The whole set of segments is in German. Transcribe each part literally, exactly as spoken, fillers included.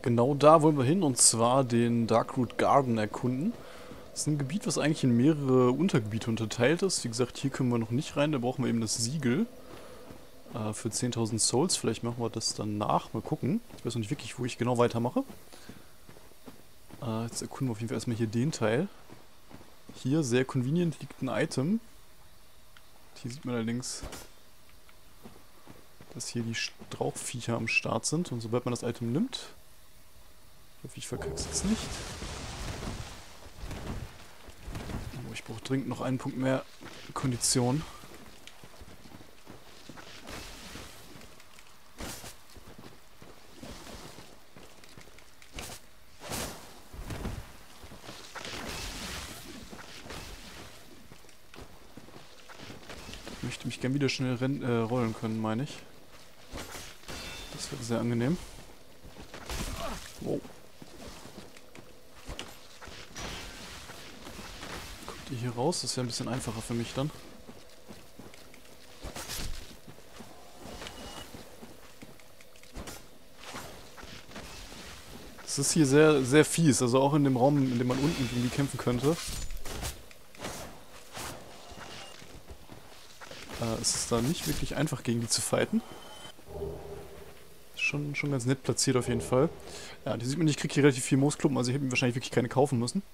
Genau da wollen wir hin, und zwar den Darkroot Garden erkunden. Das ist ein Gebiet, was eigentlich in mehrere Untergebiete unterteilt ist. Wie gesagt, hier können wir noch nicht rein, da brauchen wir eben das Siegel äh, für zehntausend Souls. Vielleicht machen wir das danach, mal gucken. Ich weiß noch nicht wirklich, wo ich genau weitermache. Äh, jetzt erkunden wir auf jeden Fall erstmal hier den Teil. Hier, sehr convenient, liegt ein Item. Hier sieht man allerdings, dass hier die Strauchviecher am Start sind. Und sobald man das Item nimmt... Ich hoffe, ich verkack's jetzt nicht. Oh, ich brauche dringend noch einen Punkt mehr Kondition. Ich möchte mich gern wieder schnell rennen, äh, rollen können, meine ich. Das wird sehr angenehm. Wow. Hier raus, das ist ja ein bisschen einfacher für mich dann. Es ist hier sehr, sehr fies, also auch in dem Raum, in dem man unten irgendwie kämpfen könnte. Äh, es ist da nicht wirklich einfach, gegen die zu fighten. Schon, schon ganz nett platziert auf jeden Fall. Ja, die sieht man, ich kriege hier relativ viel Moosklumpen, also ich hätte mir wahrscheinlich wirklich keine kaufen müssen.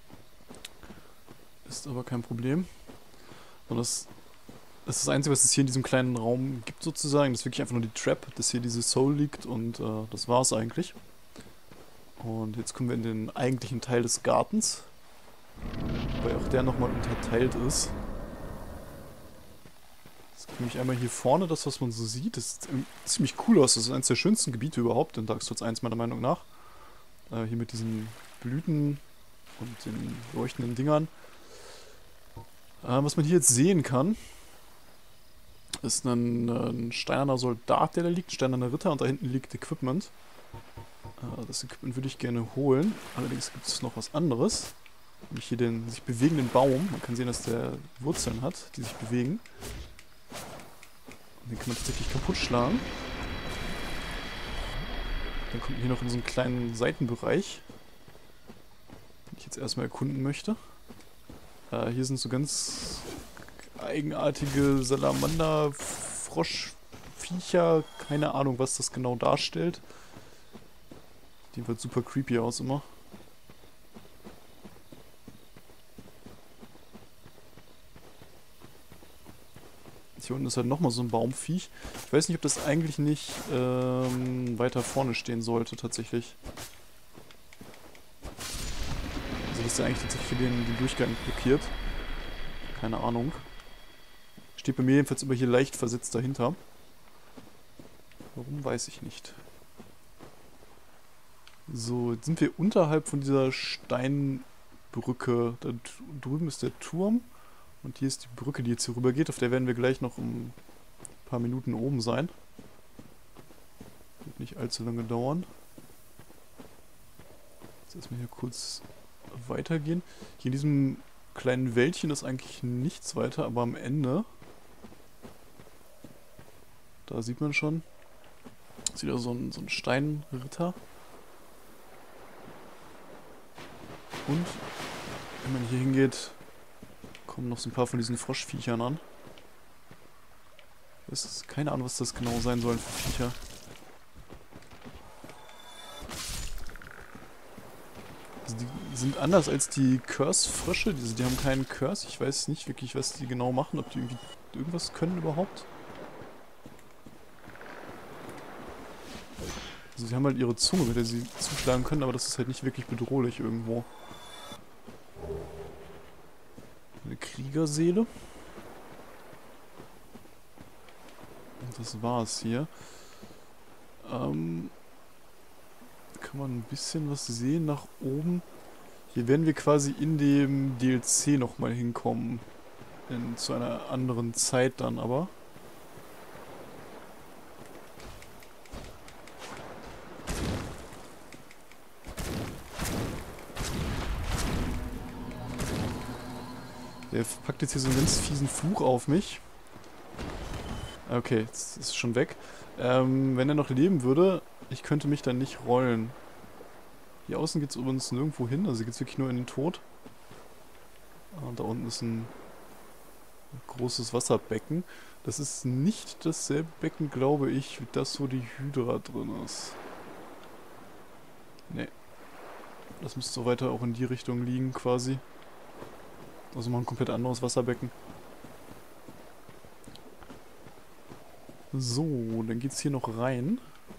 Ist aber kein Problem. Und das, das ist das Einzige, was es hier in diesem kleinen Raum gibt sozusagen. Das ist wirklich einfach nur die Trap, dass hier diese Soul liegt, und äh, das war's eigentlich. Und jetzt kommen wir in den eigentlichen Teil des Gartens. Wobei auch der nochmal unterteilt ist. Das ist nämlich einmal hier vorne, das, was man so sieht. Das sieht ziemlich cool aus. Das ist eines der schönsten Gebiete überhaupt in Dark Souls eins, meiner Meinung nach. Äh, hier mit diesen Blüten und den leuchtenden Dingern. Äh, was man hier jetzt sehen kann, ist ein, ein steinerner Soldat, der da liegt, ein steinerner Ritter, und da hinten liegt Equipment. Äh, das Equipment würde ich gerne holen. Allerdings gibt es noch was anderes. Nämlich hier den sich bewegenden Baum. Man kann sehen, dass der Wurzeln hat, die sich bewegen. Und den kann man tatsächlich kaputt schlagen. Dann kommt man hier noch in so einen kleinen Seitenbereich, den ich jetzt erstmal erkunden möchte. Uh, hier sind so ganz eigenartige Salamander, Froschviecher, keine Ahnung, was das genau darstellt. Die wird super creepy aus immer. Hier unten ist halt nochmal so ein Baumviech. Ich weiß nicht, ob das eigentlich nicht ähm, weiter vorne stehen sollte, tatsächlich. Also, dass der eigentlich tatsächlich den, den Durchgang blockiert. Keine Ahnung. Steht bei mir jedenfalls immer hier leicht versetzt dahinter. Warum, weiß ich nicht. So, jetzt sind wir unterhalb von dieser Steinbrücke. Da drüben ist der Turm. Und hier ist die Brücke, die jetzt hier rüber geht. Auf der werden wir gleich noch um ein paar Minuten oben sein. Wird nicht allzu lange dauern. Jetzt erstmal hier kurz weitergehen. Hier in diesem kleinen Wäldchen ist eigentlich nichts weiter, aber am Ende, da sieht man schon, ist wieder so ein, so ein Steinritter. Und wenn man hier hingeht, kommen noch so ein paar von diesen Froschviechern an. Es ist keine Ahnung, was das genau sein sollen für Viecher. Also die sind anders als die Curse-Frösche. Die, die haben keinen Curse. Ich weiß nicht wirklich, was die genau machen. Ob die irgendwie irgendwas können überhaupt. Also sie haben halt ihre Zunge, mit der sie zuschlagen können, aber das ist halt nicht wirklich bedrohlich irgendwo. Eine Kriegerseele. Und das war's hier. Ähm... Kann man ein bisschen was sehen nach oben. Hier werden wir quasi in dem D L C nochmal hinkommen. In, zu einer anderen Zeit dann aber. Der packt jetzt hier so einen ganz fiesen Fluch auf mich. Okay, jetzt ist es schon weg. Ähm, wenn er noch leben würde, ich könnte mich dann nicht rollen. Hier außen geht es übrigens nirgendwo hin, also hier geht es wirklich nur in den Tod. Und da unten ist ein großes Wasserbecken. Das ist nicht dasselbe Becken, glaube ich, wie das, wo die Hydra drin ist. Nee. Das müsste so weiter auch in die Richtung liegen, quasi. Also mal ein komplett anderes Wasserbecken. So, dann geht's hier noch rein.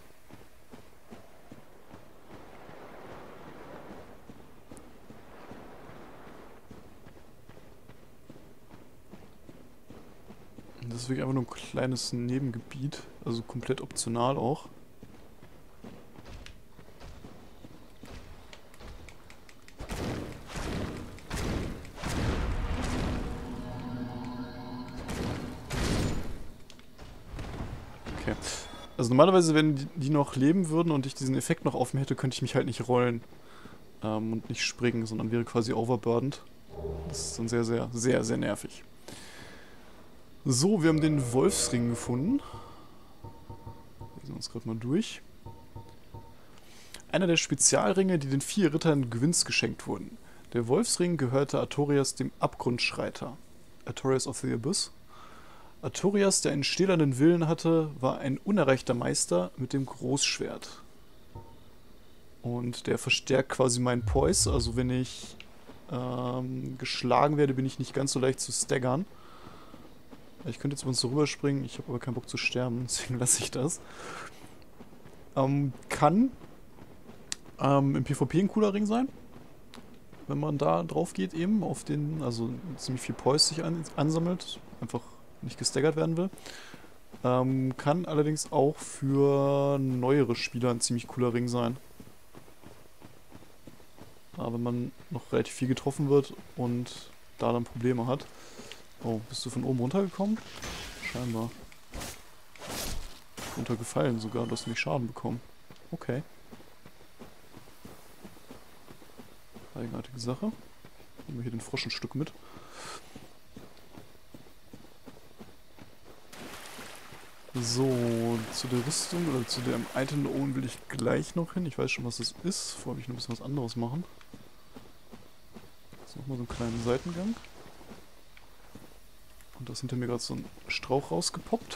Das ist wirklich einfach nur ein kleines Nebengebiet, also komplett optional auch. Okay. Also normalerweise, wenn die, die noch leben würden und ich diesen Effekt noch auf mir hätte, könnte ich mich halt nicht rollen ähm, und nicht springen, sondern wäre quasi overburdened. Das ist dann sehr, sehr, sehr, sehr nervig. So, wir haben den Wolfsring gefunden. Wir sehen uns gerade mal durch. Einer der Spezialringe, die den vier Rittern Gwynns geschenkt wurden. Der Wolfsring gehörte Artorias dem Abgrundschreiter. Artorias of the Abyss. Artorias, der einen stählernen Willen hatte, war ein unerreichter Meister mit dem Großschwert. Und der verstärkt quasi meinen Poise, also wenn ich ähm, geschlagen werde, bin ich nicht ganz so leicht zu staggern. Ich könnte jetzt übrigens so rüberspringen, ich habe aber keinen Bock zu sterben, deswegen lasse ich das. Ähm, kann ähm, im PvP ein cooler Ring sein, wenn man da drauf geht eben, auf den, also ziemlich viel Poise sich an, ansammelt, einfach nicht gestaggert werden will. Ähm, kann allerdings auch für neuere Spieler ein ziemlich cooler Ring sein. Aber wenn man noch relativ viel getroffen wird und da dann Probleme hat. Oh, bist du von oben runtergekommen? Scheinbar. Runtergefallen sogar, du hast nämlich Schaden bekommen. Okay. Eigenartige Sache. Nehmen wir hier den Frosch ein Stück mit. So, zu der Rüstung oder zu dem Item da oben will ich gleich noch hin. Ich weiß schon, was das ist. Vorher will ich noch ein bisschen was anderes machen. Jetzt nochmal so einen kleinen Seitengang. Und da ist hinter mir gerade so ein Strauch rausgepoppt.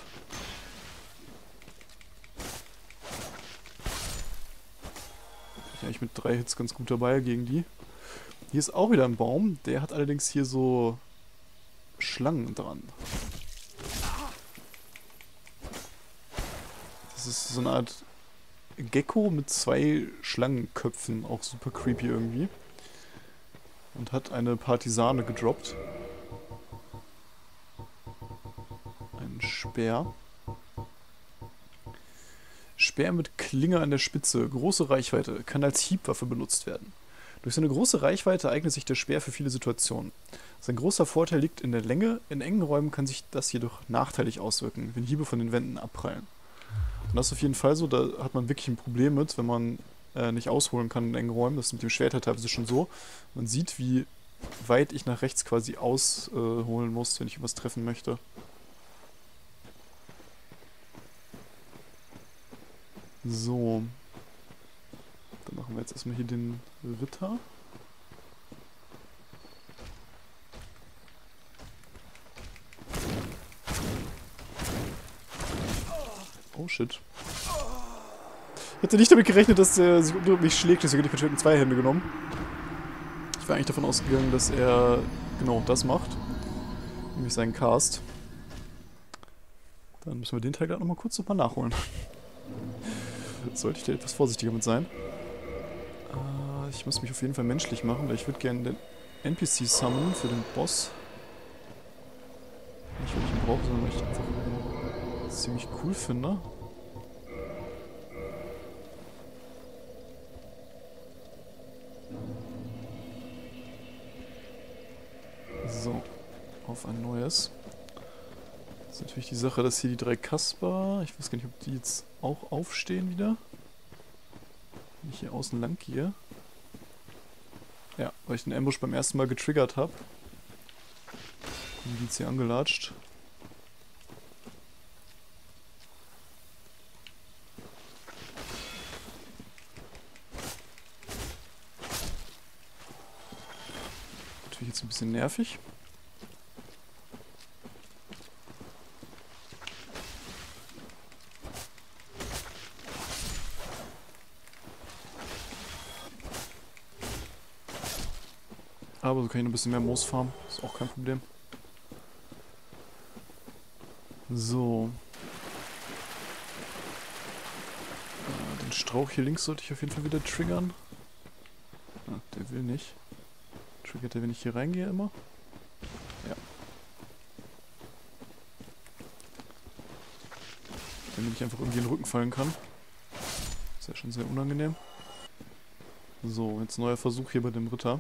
Bin ich eigentlich mit drei Hits ganz gut dabei gegen die. Hier ist auch wieder ein Baum. Der hat allerdings hier so Schlangen dran. Das ist so eine Art Gecko mit zwei Schlangenköpfen. Auch super creepy irgendwie. Und hat eine Partisane gedroppt. Ein Speer. Speer mit Klinge an der Spitze. Große Reichweite. Kann als Hiebwaffe benutzt werden. Durch seine große Reichweite eignet sich der Speer für viele Situationen. Sein großer Vorteil liegt in der Länge. In engen Räumen kann sich das jedoch nachteilig auswirken, wenn Hiebe von den Wänden abprallen. Und das ist auf jeden Fall so. Da hat man wirklich ein Problem mit, wenn man äh, nicht ausholen kann in engen Räumen. Das ist mit dem Schwert halt teilweise schon so. Man sieht, wie weit ich nach rechts quasi ausholen äh, muss, wenn ich was treffen möchte. So. Dann machen wir jetzt erstmal hier den Ritter. Oh shit. Ich hätte nicht damit gerechnet, dass er sich unter mich schlägt, deswegen hätte ich mit zwei Hände genommen. Ich war eigentlich davon ausgegangen, dass er genau das macht. Nämlich seinen Cast. Dann müssen wir den Teil gerade nochmal kurz nochmal nachholen. Sollte ich da etwas vorsichtiger mit sein. Äh, ich muss mich auf jeden Fall menschlich machen, weil ich würde gerne den N P C summonen für den Boss. Nicht, weil ich ihn brauche, sondern weil ich ihn einfach ziemlich cool finde. So, auf ein neues. Das ist natürlich die Sache, dass hier die drei Kasper, ich weiß gar nicht, ob die jetzt auch aufstehen wieder. Wenn ich hier außen lang gehe. Ja, weil ich den Ambush beim ersten Mal getriggert habe. Kommen die jetzt hier angelatscht. ich jetzt ein bisschen nervig. Aber so kann ich noch ein bisschen mehr Moos farmen. Ist auch kein Problem. So. Äh, den Strauch hier links sollte ich auf jeden Fall wieder triggern. Ah, der will nicht. Triggert der, wenn ich hier reingehe immer? Ja. Damit ich einfach irgendwie in den Rücken fallen kann. Ist ja schon sehr unangenehm. So, jetzt neuer Versuch hier bei dem Ritter.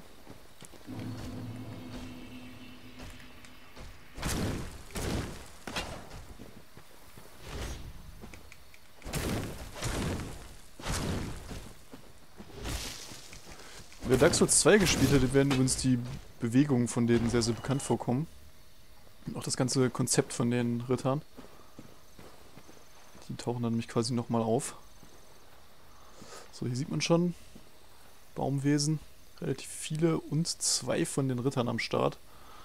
Wer Dark Souls zwei gespielt hat, werden übrigens die Bewegungen von denen sehr, sehr bekannt vorkommen. Und auch das ganze Konzept von den Rittern. Die tauchen dann nämlich quasi nochmal auf. So, hier sieht man schon Baumwesen. Relativ viele und zwei von den Rittern am Start.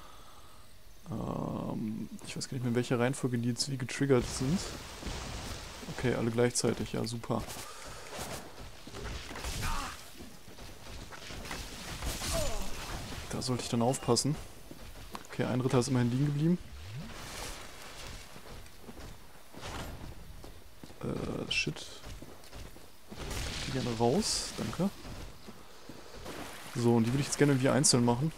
Ähm, ich weiß gar nicht mehr, in welcher Reihenfolge die jetzt wie getriggert sind. Okay, alle gleichzeitig. Ja, super. Da sollte ich dann aufpassen. Okay, ein Ritter ist immerhin liegen geblieben. Äh, shit. Ich gehe gerne raus, danke. So, und die würde ich jetzt gerne irgendwie einzeln machen.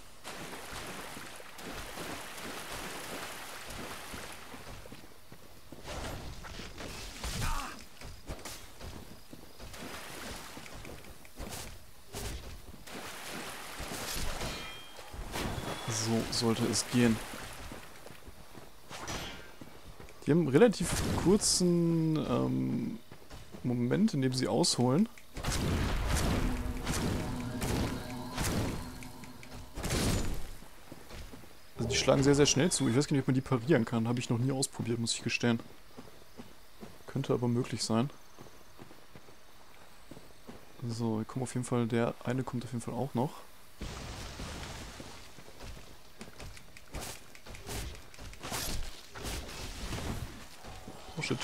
So sollte es gehen. Die haben einen relativ kurzen ähm, Moment, in dem sie ausholen. Also die schlagen sehr, sehr schnell zu. Ich weiß gar nicht, ob man die parieren kann. Habe ich noch nie ausprobiert, muss ich gestehen. Könnte aber möglich sein. So, hier kommt auf jeden Fall, der eine kommt auf jeden Fall auch noch. Oh shit.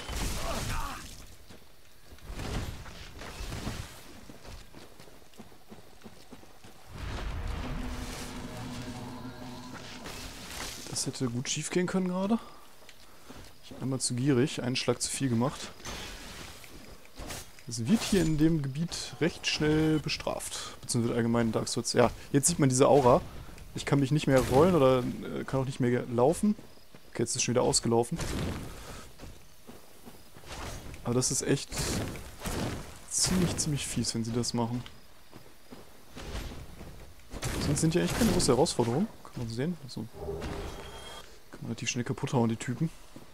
Das hätte gut schief gehen können gerade. Ich bin einmal zu gierig, einen Schlag zu viel gemacht. Es wird hier in dem Gebiet recht schnell bestraft. Beziehungsweise allgemein in Dark Souls. Ja, jetzt sieht man diese Aura. Ich kann mich nicht mehr rollen oder äh, kann auch nicht mehr laufen. Okay, jetzt ist es schon wieder ausgelaufen. Aber das ist echt ziemlich, ziemlich fies, wenn sie das machen. Sonst sind ja echt keine große Herausforderung. Kann man sehen. Also, kann man relativ schnell kaputt hauen, die Typen.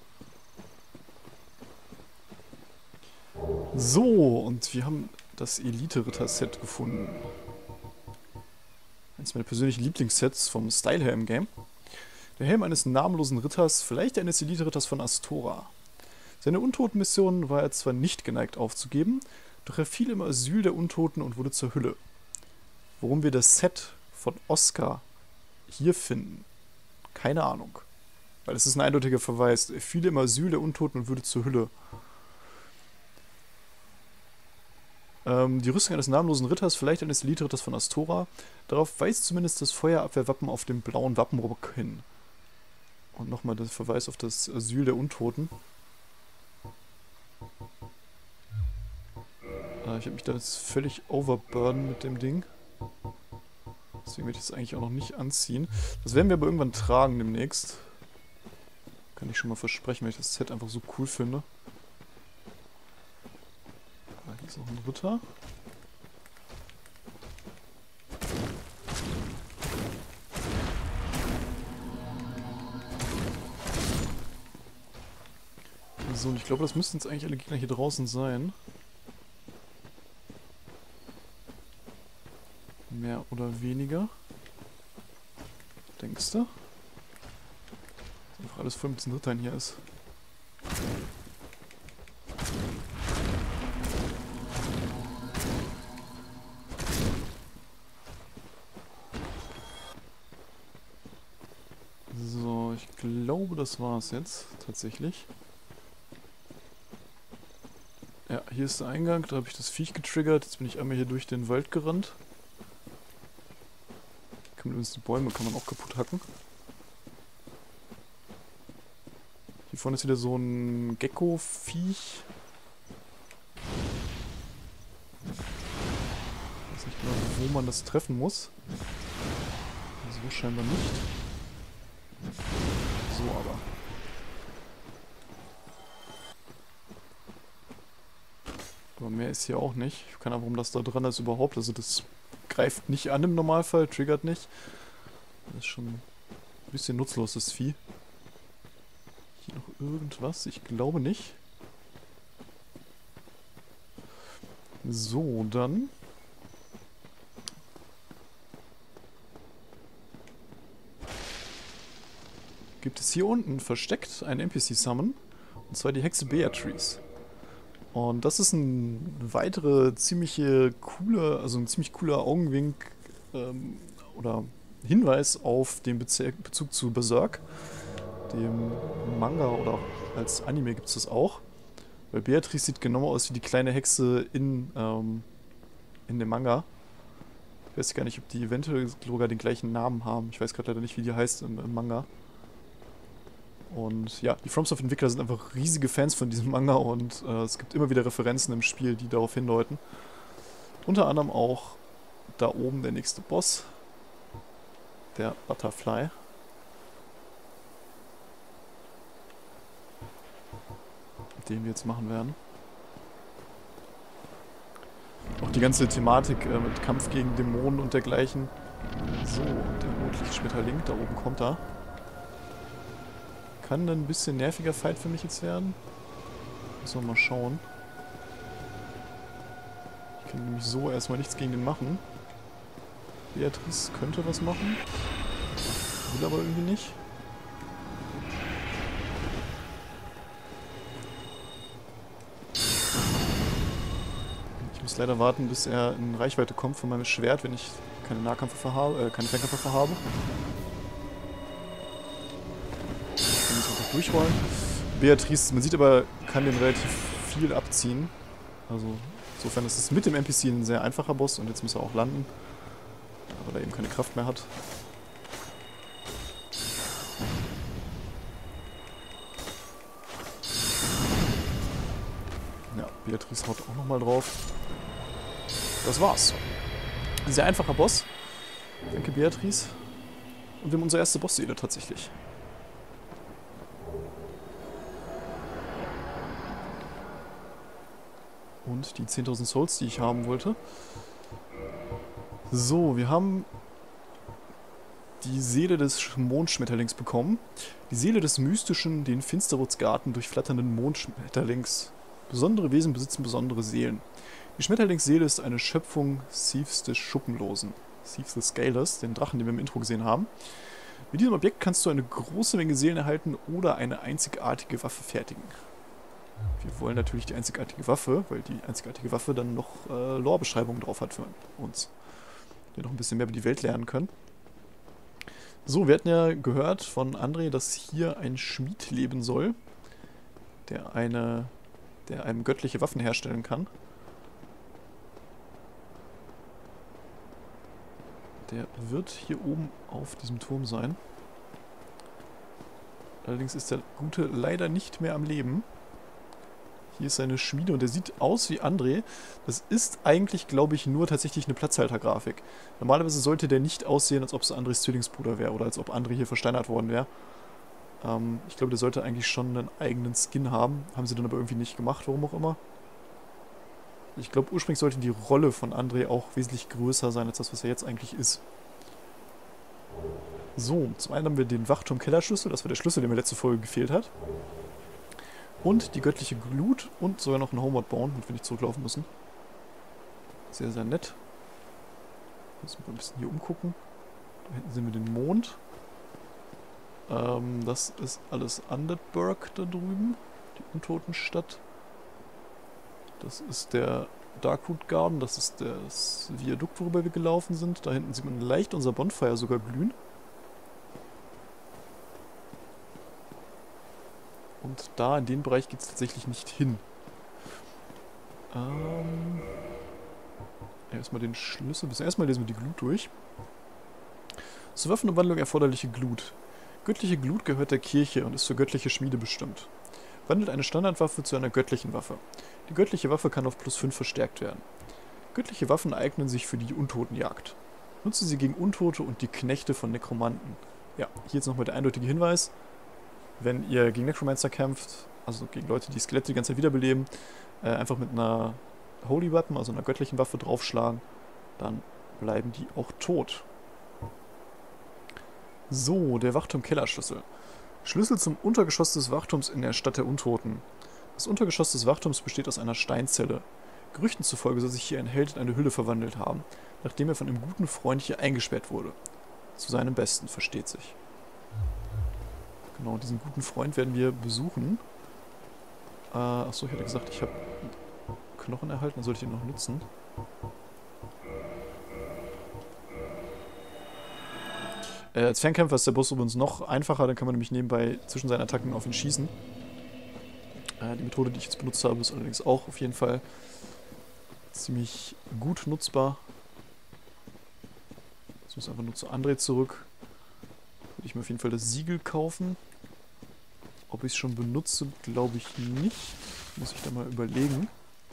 So, und wir haben das Elite-Ritter-Set gefunden. Eines meiner persönlichen Lieblingssets vom Style her im Game. Der Helm eines namenlosen Ritters, vielleicht eines Elite-Ritters von Astora. Seine Untotenmission war er zwar nicht geneigt aufzugeben, doch er fiel im Asyl der Untoten und wurde zur Hülle. Warum wir das Set von Oscar hier finden, keine Ahnung. Weil es ist ein eindeutiger Verweis. Er fiel im Asyl der Untoten und wurde zur Hülle. Ähm, die Rüstung eines namenlosen Ritters, vielleicht eines Elite-Ritters von Astora. Darauf weist zumindest das Feuerabwehrwappen auf dem blauen Wappenrock hin. Und nochmal der Verweis auf das Asyl der Untoten. Äh, ich habe mich da jetzt völlig overburden mit dem Ding. Deswegen werde ich das eigentlich auch noch nicht anziehen. Das werden wir aber irgendwann tragen demnächst. Kann ich schon mal versprechen, weil ich das Set einfach so cool finde. Ah, hier ist noch ein Ritter. So, und ich glaube, das müssten jetzt eigentlich alle Gegner hier draußen sein. Mehr oder weniger. Denkst du? Einfach alles voll mit diesen Rittern hier ist. glaube, das war es jetzt tatsächlich. Ja, hier ist der Eingang, da habe ich das Viech getriggert. Jetzt bin ich einmal hier durch den Wald gerannt. Kann man übrigens die Bäume kann man auch kaputt hacken. Hier vorne ist wieder so ein Gecko-Viech. Ich weiß nicht genau, wo man das treffen muss. So scheinbar nicht. So aber. Aber mehr ist hier auch nicht. Keine Ahnung, warum das da dran ist überhaupt. Also das greift nicht an im Normalfall, triggert nicht. Das ist schon ein bisschen nutzlos, das Vieh. Hier noch irgendwas? Ich glaube nicht. So, dann... gibt es hier unten versteckt einen N P C-Summon. Und zwar die Hexe Beatrice. Und das ist ein weitere ziemliche coole, also ein ziemlich cooler Augenwink ähm, oder Hinweis auf den Bezie Bezug zu Berserk, dem Manga, oder auch als Anime gibt es das auch. Weil Beatrice sieht genau aus wie die kleine Hexe in, ähm, in dem Manga. Ich weiß gar nicht, ob die eventuell sogar den gleichen Namen haben. Ich weiß gerade leider nicht, wie die heißt im, im Manga. Und ja, die FromSoft-Entwickler sind einfach riesige Fans von diesem Manga und äh, es gibt immer wieder Referenzen im Spiel, die darauf hindeuten. Unter anderem auch da oben der nächste Boss, der Butterfly. Den wir jetzt machen werden. Auch die ganze Thematik äh, mit Kampf gegen Dämonen und dergleichen. So, und der Rotlichtschmetterling, da oben kommt er. Kann ein bisschen nerviger Fight für mich jetzt werden. Müssen wir mal schauen. Ich kann nämlich so erstmal nichts gegen den machen. Beatrice könnte was machen. Will aber irgendwie nicht. Ich muss leider warten, bis er in Reichweite kommt von meinem Schwert, wenn ich keine Nahkampfwaffe habe, äh, keine Fernkampfwaffe habe. Durchrollen. Beatrice, man sieht aber, kann den relativ viel abziehen. Also insofern ist es mit dem N P C ein sehr einfacher Boss und jetzt muss er auch landen, weil er eben keine Kraft mehr hat. Ja, Beatrice haut auch nochmal drauf. Das war's. Ein sehr einfacher Boss. Danke, Beatrice. Und wir haben unsere erste Bossseele tatsächlich. Und die zehntausend Souls, die ich haben wollte. So, wir haben die Seele des Mondschmetterlings bekommen. Die Seele des mystischen, den Finsterwurzgarten durchflatternden Mondschmetterlings. Besondere Wesen besitzen besondere Seelen. Die Schmetterlingsseele ist eine Schöpfung Thieves des Schuppenlosen. Thieves the Scalers, den Drachen, den wir im Intro gesehen haben. Mit diesem Objekt kannst du eine große Menge Seelen erhalten oder eine einzigartige Waffe fertigen. Wir wollen natürlich die einzigartige Waffe, weil die einzigartige Waffe dann noch äh, Lore-Beschreibungen drauf hat für uns. Wir noch ein bisschen mehr über die Welt lernen können. So, wir hatten ja gehört von André, dass hier ein Schmied leben soll, der eine, der einem göttliche Waffen herstellen kann. Der wird hier oben auf diesem Turm sein. Allerdings ist der Gute leider nicht mehr am Leben. Hier ist seine Schmiede und der sieht aus wie André. Das ist eigentlich, glaube ich, nur tatsächlich eine Platzhaltergrafik. Normalerweise sollte der nicht aussehen, als ob es Andrés Zwillingsbruder wäre oder als ob André hier versteinert worden wäre. Ähm, ich glaube, der sollte eigentlich schon einen eigenen Skin haben. Haben sie dann aber irgendwie nicht gemacht, warum auch immer. Ich glaube, ursprünglich sollte die Rolle von André auch wesentlich größer sein, als das, was er jetzt eigentlich ist. So, zum einen haben wir den Wachturm-Kellerschlüssel. Das war der Schlüssel, der mir letzte Folge gefehlt hat. Und die göttliche Glut und sogar noch ein Homeward Bound, damit wir nicht zurücklaufen müssen. Sehr, sehr nett. Müssen wir ein bisschen hier umgucken. Da hinten sehen wir den Mond. Ähm, das ist alles Undeadburg da drüben. Die Untotenstadt. Das ist der Darkroot Garden. Das ist das Viadukt, worüber wir gelaufen sind. Da hinten sieht man leicht unser Bonfire sogar glühen. Und da, in den Bereich geht es tatsächlich nicht hin. Ähm... Erstmal den Schlüssel. Bis erstmal lesen wir die Glut durch. Zur Waffenumwandlung erforderliche Glut. Göttliche Glut gehört der Kirche und ist für göttliche Schmiede bestimmt. Wandelt eine Standardwaffe zu einer göttlichen Waffe. Die göttliche Waffe kann auf plus fünf verstärkt werden. Göttliche Waffen eignen sich für die Untotenjagd. Nutze sie gegen Untote und die Knechte von Nekromanten. Ja, hier jetzt nochmal der eindeutige Hinweis. Wenn ihr gegen Necromancer kämpft, also gegen Leute, die Skelette die ganze Zeit wiederbeleben, äh, einfach mit einer Holy Weapon, also einer göttlichen Waffe draufschlagen, dann bleiben die auch tot. So, der Wachturm-Kellerschlüssel. Schlüssel zum Untergeschoss des Wachturms in der Stadt der Untoten. Das Untergeschoss des Wachturms besteht aus einer Steinzelle. Gerüchten zufolge soll sich hier ein Held in eine Hülle verwandelt haben, nachdem er von einem guten Freund hier eingesperrt wurde. Zu seinem Besten, versteht sich. Genau, diesen guten Freund werden wir besuchen. Äh, achso, ich hatte gesagt, ich habe Knochen erhalten, dann sollte ich ihn noch nutzen. Äh, als Fernkämpfer ist der Boss übrigens noch einfacher, dann kann man nämlich nebenbei zwischen seinen Attacken auf ihn schießen. Äh, die Methode, die ich jetzt benutzt habe, ist allerdings auch auf jeden Fall ziemlich gut nutzbar. Jetzt muss einfach nur zu André zurück. Würde ich mir auf jeden Fall das Siegel kaufen. Ob ich es schon benutze, glaube ich nicht. Muss ich da mal überlegen.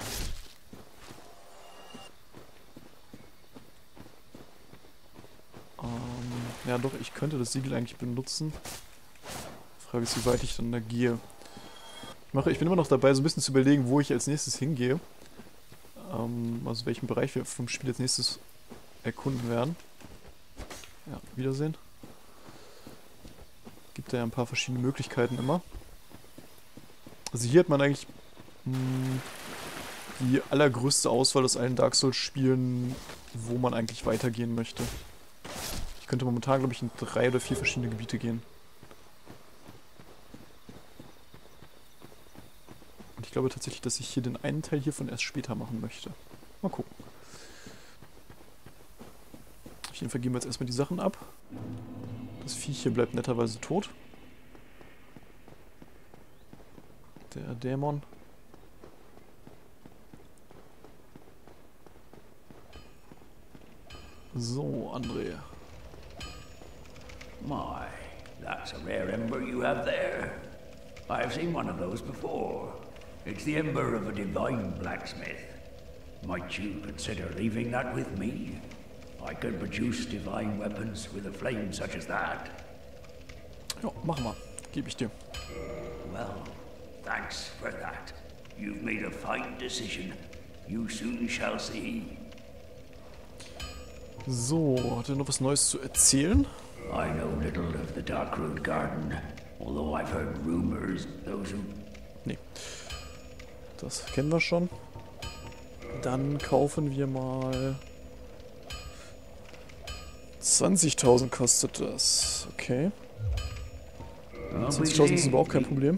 Ja doch, ich könnte das Siegel eigentlich benutzen. Die Frage ist, wie weit ich dann da gehe. Ich, mache, ich bin immer noch dabei, so ein bisschen zu überlegen, wo ich als nächstes hingehe. Ähm, also welchen Bereich wir vom Spiel als nächstes erkunden werden. Ja, Wiedersehen. Gibt da ja ein paar verschiedene Möglichkeiten immer. Also hier hat man eigentlich mh, die allergrößte Auswahl aus allen Dark Souls Spielen, wo man eigentlich weitergehen möchte. Ich könnte momentan, glaube ich, in drei oder vier verschiedene Gebiete gehen. Und ich glaube tatsächlich, dass ich hier den einen Teil hiervon erst später machen möchte. Mal gucken. Auf jeden Fall geben wir jetzt erstmal die Sachen ab. Das Viech hier bleibt netterweise tot. Der Dämon. So, André. My, that's a rare ember you have there. I've seen one of those before. It's the ember of a divine blacksmith. Might you consider leaving that with me? I could produce divine weapons with a flame such as that. Ja, machen wir. Gebe ich dir. Well, thanks for that. You've made a fine decision. You soon shall see. So, hat er noch was Neues zu erzählen? I know little of the Darkroot Garden, although I've heard rumors, those who... Nee. Das kennen wir schon. Dann kaufen wir mal... zwanzigtausend kostet das. Okay. zwanzigtausend ist aber auch kein Problem.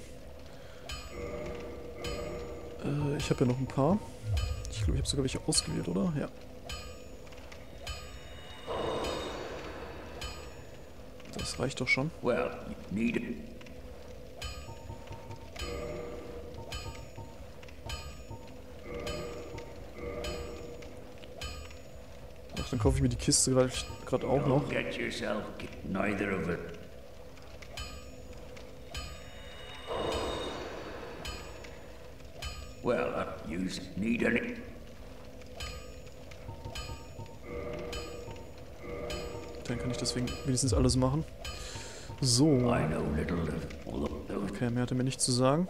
Äh, ich habe ja noch ein paar. Ich glaube, ich habe sogar welche ausgewählt, oder? Ja. Das reicht doch schon. Well, need it. Ach, dann kaufe ich mir die Kiste gerade auch noch. Get yourself neither of it. Well, uh, you need any. Dann kann ich deswegen wenigstens alles machen. So. Okay, mehr hat er mir nicht zu sagen.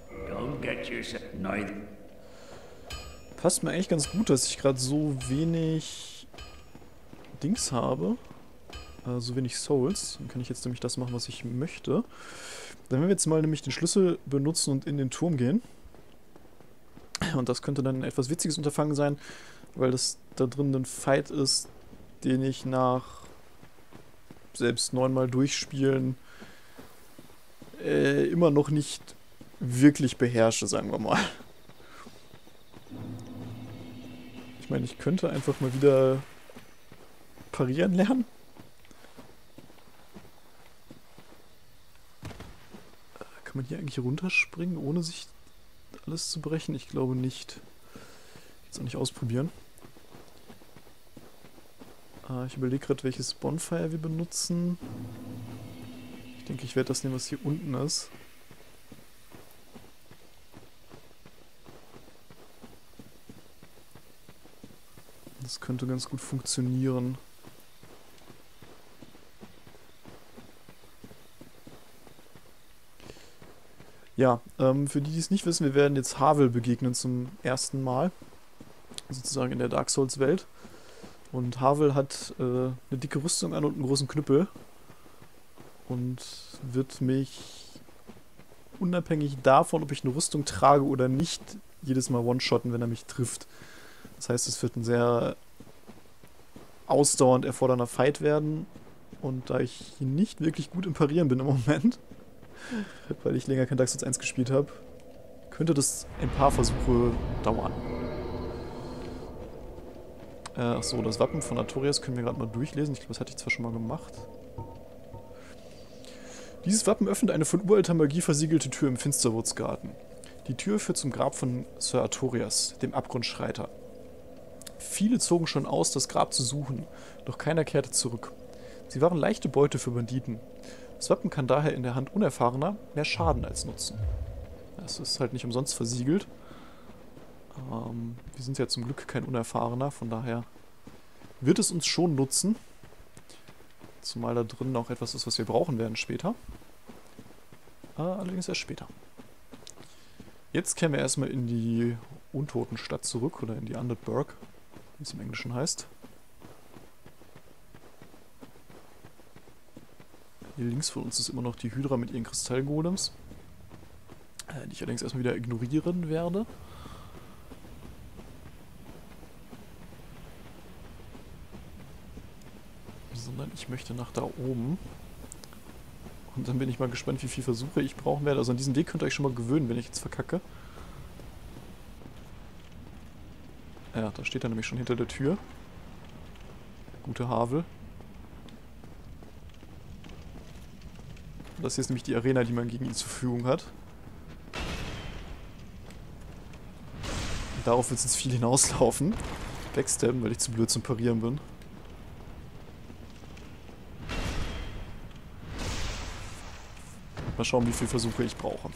Passt mir eigentlich ganz gut, dass ich gerade so wenig Dings habe. Äh, so wenig Souls. Dann kann ich jetzt nämlich das machen, was ich möchte. Dann werden wir jetzt mal nämlich den Schlüssel benutzen und in den Turm gehen. Und das könnte dann ein etwas witziges Unterfangen sein, weil das da drin ein Fight ist, den ich nach selbst neunmal durchspielen äh, immer noch nicht wirklich beherrsche, sagen wir mal. Ich meine, ich könnte einfach mal wieder parieren lernen. Kann Kann man hier eigentlich runterspringen, ohne sich alles zu brechen? Ich glaube nicht. Jetzt auch nicht ausprobieren. Äh, ich überlege gerade, welches Bonfire wir benutzen. Ich denke, ich werde das nehmen, was hier unten ist. Das könnte ganz gut funktionieren. Ja, ähm, für die, die es nicht wissen, wir werden jetzt Havel begegnen zum ersten Mal. Sozusagen in der Dark Souls Welt. Und Havel hat äh, eine dicke Rüstung an und einen großen Knüppel. Und wird mich unabhängig davon, ob ich eine Rüstung trage oder nicht, jedes Mal one-shotten, wenn er mich trifft. Das heißt, es wird ein sehr ausdauernd erfordernder Fight werden. Und da ich nicht wirklich gut im Parieren bin im Moment, weil ich länger kein Dark Souls eins gespielt habe, könnte das ein paar Versuche dauern. Äh, achso, das Wappen von Artorias können wir gerade mal durchlesen. Ich glaube, das hatte ich zwar schon mal gemacht. Dieses Wappen öffnet eine von uralter Magie versiegelte Tür im Finsterwurzgarten. Die Tür führt zum Grab von Sir Artorias, dem Abgrundschreiter. Viele zogen schon aus, das Grab zu suchen, doch keiner kehrte zurück. Sie waren leichte Beute für Banditen. Das Wappen kann daher in der Hand Unerfahrener mehr Schaden als Nutzen. Es ist halt nicht umsonst versiegelt. Ähm, wir sind ja zum Glück kein Unerfahrener, von daher wird es uns schon nutzen. Zumal da drin auch etwas ist, was wir brauchen werden später. Äh, allerdings erst später. Jetzt kehren wir erstmal in die Untotenstadt zurück, oder in die Undead Burg, wie es im Englischen heißt. Hier links von uns ist immer noch die Hydra mit ihren Kristallgolems, äh, die ich allerdings erstmal wieder ignorieren werde. Sondern ich möchte nach da oben. Und dann bin ich mal gespannt, wie viele Versuche ich brauchen werde. Also an diesen Weg könnt ihr euch schon mal gewöhnen, wenn ich jetzt verkacke. Ja, da steht er nämlich schon hinter der Tür. Gute Havel. Das hier ist nämlich die Arena, die man gegen ihn zur Verfügung hat. Und darauf wird es jetzt viel hinauslaufen. Backstabben, weil ich zu blöd zum Parieren bin. Mal schauen, wie viele Versuche ich brauche.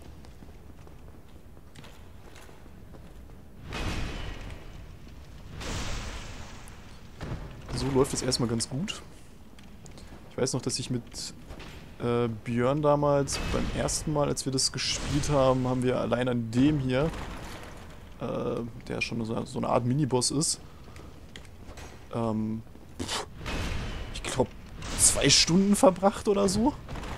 So läuft es erstmal ganz gut. Ich weiß noch, dass ich mit äh, Björn damals beim ersten Mal, als wir das gespielt haben, haben wir allein an dem hier, äh, der schon so, so eine Art Miniboss ist, ähm, ich glaube, zwei Stunden verbracht oder so.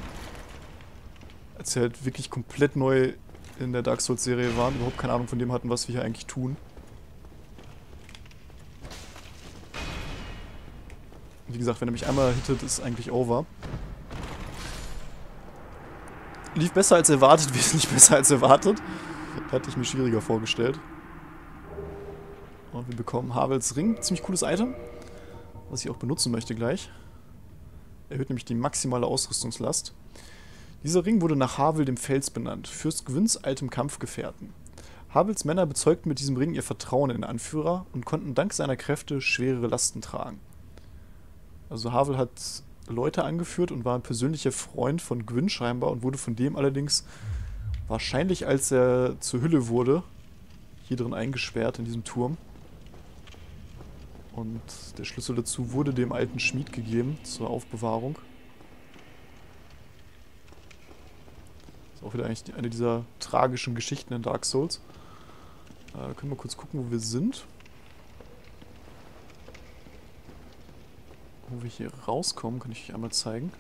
Als wir halt wirklich komplett neu in der Dark Souls Serie waren, überhaupt keine Ahnung von dem hatten, was wir hier eigentlich tun. Wie gesagt, wenn er mich einmal hittet, ist eigentlich over. Lief besser als erwartet, wesentlich besser als erwartet. Hatte ich mir schwieriger vorgestellt. Und wir bekommen Havels Ring, ziemlich cooles Item, was ich auch benutzen möchte gleich. Erhöht nämlich die maximale Ausrüstungslast. Dieser Ring wurde nach Havel dem Fels benannt, Fürst Gwynns altem Kampfgefährten. Havels Männer bezeugten mit diesem Ring ihr Vertrauen in den Anführer und konnten dank seiner Kräfte schwerere Lasten tragen. Also Havel hat Leute angeführt und war ein persönlicher Freund von Gwyn scheinbar und wurde von dem allerdings wahrscheinlich, als er zur Hülle wurde, hier drin eingesperrt in diesem Turm. Und der Schlüssel dazu wurde dem alten Schmied gegeben zur Aufbewahrung. Ist auch wieder eigentlich eine dieser tragischen Geschichten in Dark Souls. Äh, können wir kurz gucken, wo wir sind. Wo wir hier rauskommen, kann ich euch einmal zeigen.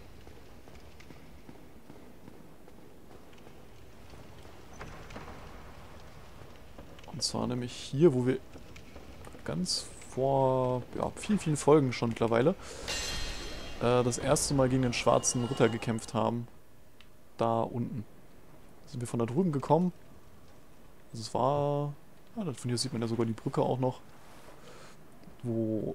Und zwar nämlich hier, wo wir ganz vor ja, vielen, vielen Folgen schon mittlerweile äh, das erste Mal gegen den schwarzen Ritter gekämpft haben. Da unten. Da sind wir von da drüben gekommen. Also es war... Ja, von hier sieht man ja sogar die Brücke auch noch. Wo...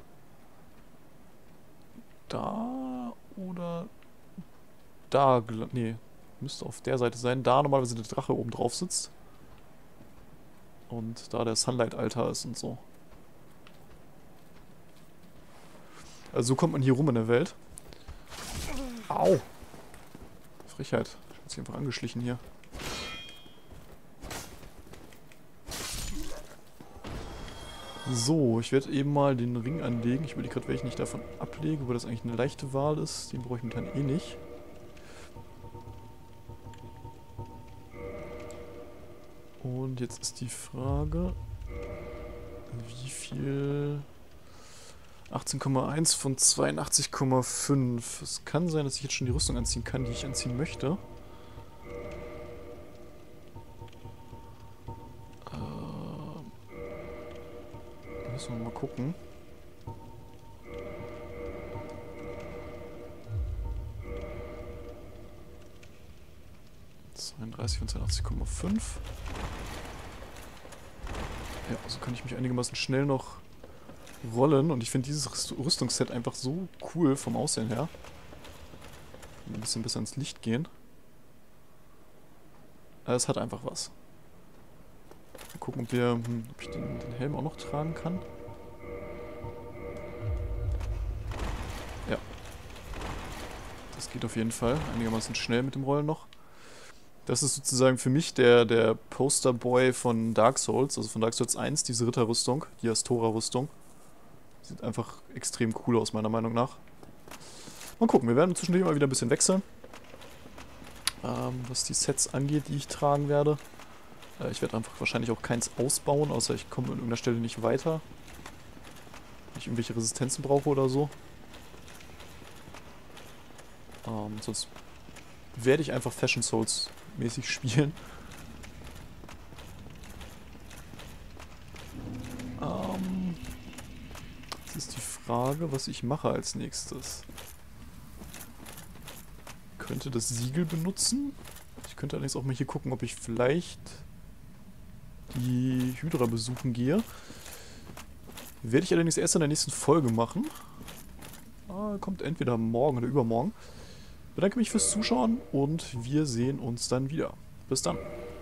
Da oder... Da... Nee. müsste auf der Seite sein. Da normalerweise der Drache oben drauf sitzt. Und da der Sunlight-Altar ist und so. Also so kommt man hier rum in der Welt. Au! Frechheit. Ich bin jetzt hier einfach angeschlichen hier. So, ich werde eben mal den Ring anlegen. Ich überlege gerade, welchen ich davon ablege, weil das eigentlich eine leichte Wahl ist. Den brauche ich momentan eh nicht. Und jetzt ist die Frage, wie viel... achtzehn Komma eins von zweiundachtzig Komma fünf. Es kann sein, dass ich jetzt schon die Rüstung anziehen kann, die ich anziehen möchte. Ähm, müssen wir mal gucken. zweiunddreißig von zweiundachtzig Komma fünf. Ja, also kann ich mich einigermaßen schnell noch rollen. Und ich finde dieses Rüstungsset einfach so cool vom Aussehen her. Ein bisschen besser ins Licht gehen. Aber es hat einfach was. Mal gucken, ob, wir, hm, ob ich den, den Helm auch noch tragen kann. Ja. Das geht auf jeden Fall. Einigermaßen schnell mit dem Rollen noch. Das ist sozusagen für mich der, der Posterboy von Dark Souls, also von Dark Souls eins, diese Ritterrüstung, die Astora-Rüstung. Sieht einfach extrem cool aus, meiner Meinung nach. Mal gucken, wir werden zwischendurch mal wieder ein bisschen wechseln. Ähm, was die Sets angeht, die ich tragen werde. Äh, ich werde einfach wahrscheinlich auch keins ausbauen, außer ich komme an irgendeiner Stelle nicht weiter. Wenn ich irgendwelche Resistenzen brauche oder so. Ähm, sonst werde ich einfach Fashion Souls mäßig spielen. Ähm, jetzt ist die Frage, was ich mache als nächstes. Ich könnte das Siegel benutzen. Ich könnte allerdings auch mal hier gucken, ob ich vielleicht die Hydra besuchen gehe. Werde ich allerdings erst in der nächsten Folge machen. Ah, kommt entweder morgen oder übermorgen. Ich bedanke mich fürs Zuschauen und wir sehen uns dann wieder. Bis dann.